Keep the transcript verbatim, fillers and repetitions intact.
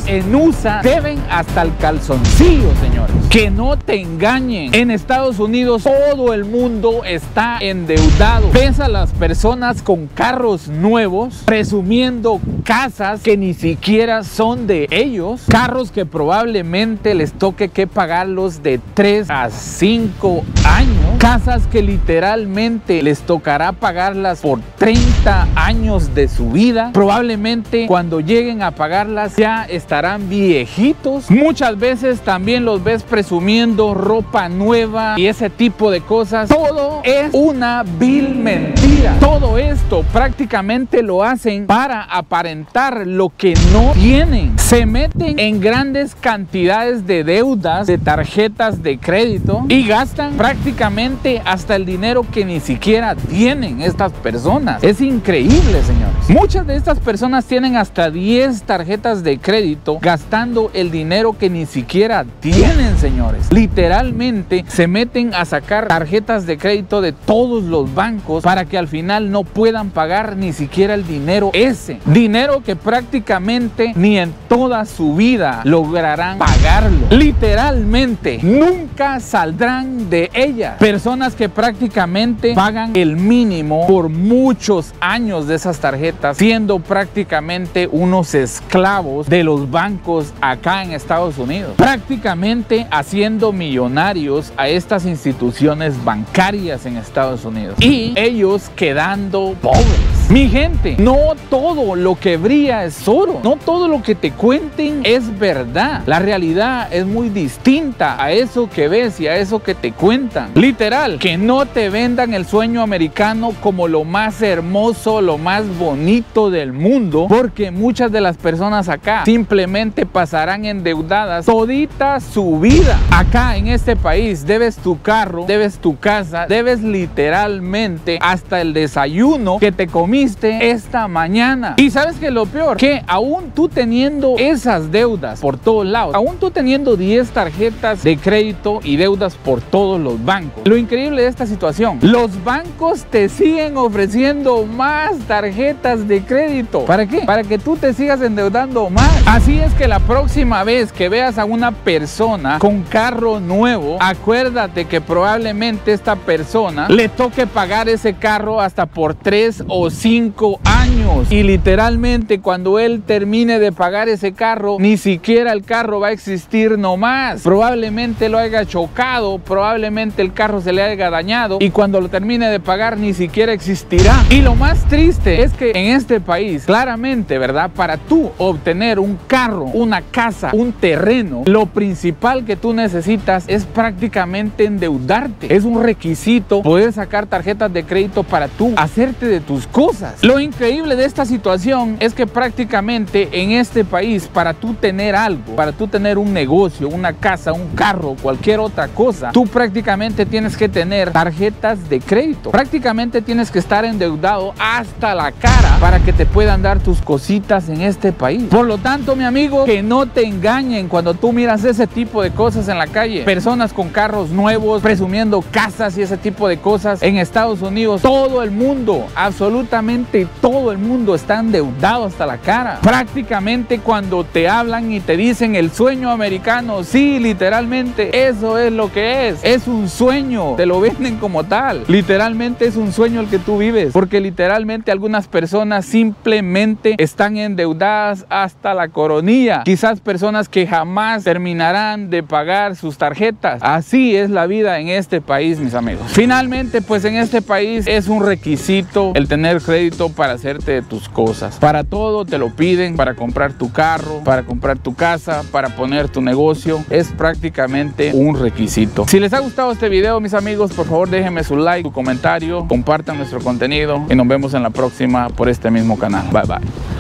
en U S A deben hasta el calzoncillo, señores. Que no te engañen. En Estados Unidos todo el mundo está endeudado. Ves a las personas con carros nuevos presumiendo casas que ni siquiera son de ellos, carros que probablemente les toque que pagarlos de tres a cinco años, casas que literalmente les tocará pagarlas por treinta años de su vida. Probablemente cuando lleguen a pagarlas ya estarán viejitos. Muchas veces también los ves presumiendo ropa nueva y ese tipo de cosas. Todo es una vil mentira. Todo esto prácticamente lo hacen para aparentar lo que no tienen. Se meten en grandes cantidades de deudas, de tarjetas de crédito, y gastan prácticamente hasta el dinero que ni siquiera tienen estas personas. Es increíble, señores. Muchas de estas personas tienen hasta diez tarjetas de crédito gastando el dinero que ni siquiera tienen, señores. Literalmente se meten a sacar tarjetas de crédito de todos los bancos para que al final no puedan pagar ni siquiera el dinero ese. Dinero que prácticamente ni en toda su vida lograrán pagarlo. Literalmente nunca saldrán de ella. Personas que prácticamente pagan el mínimo por muchos años de esas tarjetas, siendo prácticamente unos esclavos de los bancos acá en Estados Unidos, prácticamente haciendo millonarios a estas instituciones bancarias en Estados Unidos y ellos quedando pobres. Mi gente, no todo lo que brilla es oro, no todo lo que te cuenten es verdad. La realidad es muy distinta a eso que ves y a eso que te cuentan. Literal, que no te vendan el sueño americano como lo más hermoso, lo más bonito del mundo, porque muchas de las personas acá simplemente pasarán endeudadas todita su vida. Acá en este país debes tu carro, debes tu casa, debes literalmente hasta el desayuno que te comiste esta mañana. Y sabes que lo peor, que aún tú teniendo esas deudas por todos lados, aún tú teniendo diez tarjetas de crédito y deudas por todos los bancos, lo increíble de esta situación, los bancos te siguen ofreciendo más tarjetas de crédito. ¿Para qué? Para que tú te sigas endeudando más. Así es que la próxima vez que veas a una persona con carro nuevo, acuérdate que probablemente esta persona le toque pagar ese carro hasta por tres o cinco años, y literalmente cuando él termine de pagar ese carro, ni siquiera el carro va a existir nomás. Probablemente lo haya chocado, probablemente el carro se le haya dañado, y cuando lo termine de pagar ni siquiera existirá. Y lo más triste es que en este país, claramente, ¿verdad? Para tú obtener un carro, una casa, un terreno, lo principal que tú necesitas es prácticamente endeudarte. Es un requisito poder sacar tarjetas de crédito para tú hacerte de tus cosas. Lo increíble de esta situación es que prácticamente en este país, para tú tener algo, para tú tener un negocio, una casa, un carro, cualquier otra cosa, tú prácticamente tienes que tener tarjetas de crédito. Prácticamente tienes que estar endeudado hasta la cara para que te puedan dar tus cositas en este país. Por lo tanto, mi amigo, que no te engañen cuando tú miras ese tipo de cosas en la calle. Personas con carros nuevos, presumiendo casas y ese tipo de cosas. En Estados Unidos, todo el mundo, absolutamente todo el mundo está endeudado hasta la cara. Prácticamente cuando te hablan y te dicen el sueño americano, sí, literalmente eso es lo que es. Es un sueño, te lo venden como tal. Literalmente es un sueño el que tú vives, porque literalmente algunas personas simplemente están endeudadas hasta la coronilla. Quizás personas que jamás terminarán de pagar sus tarjetas. Así es la vida en este país, mis amigos. Finalmente, pues en este país es un requisito el tener crédito para hacerte de tus cosas. Para todo te lo piden, para comprar tu carro, para comprar tu casa, para poner tu negocio. Es prácticamente un requisito. Si les ha gustado este video, mis amigos, por favor déjenme su like, su comentario, compartan nuestro contenido y nos vemos en la próxima por este mismo canal. Bye bye.